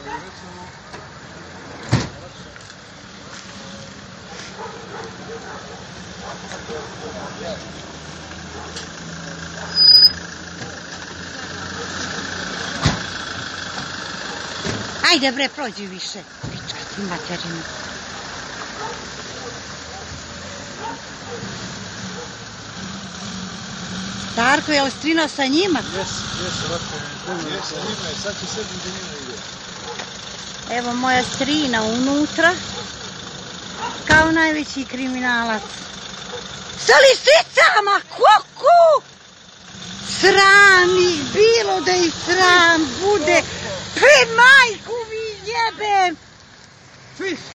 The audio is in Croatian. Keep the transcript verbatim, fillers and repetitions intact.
Ajde bre, prođi više. Pička ti materina. Darko, je li strino sa njima? Jes, jes, ovako. Jes, sa njima je, sad će sve do njima ide. Evo moja strina unutra. Kao najveći kriminalac. Sa lisicama, kuku! Sram ih bilo da ih sram bude. Pe majku mi jebem!